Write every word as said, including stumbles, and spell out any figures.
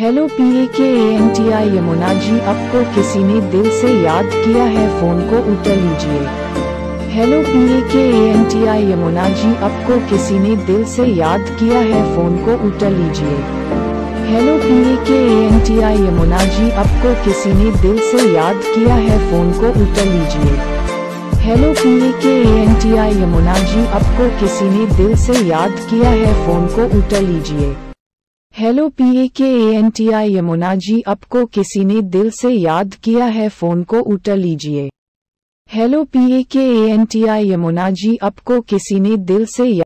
Hello P A K A N T I Yamuna ji, आपको किसी ने दिल से याद किया है, फोन को उठा लीजिए। Hello P A K A N T I Yamuna ji, आपको किसी ने दिल से याद किया है, फोन को उठा लीजिए। Hello P A K A N T I Yamuna ji, आपको किसी ने दिल से याद किया है, फोन को उठा लीजिए। Hello P A K A N T I Yamuna ji, आपको किसी ने दिल से याद किया है, फोन को उठा लीजिए। Hello P A K A N T I Yamuna ji, आपको किसी ने दिल से याद किया है, फोन को उठा लीजिए। Hello P A K A N T I Yamuna ji, आपको किसी ने दिल से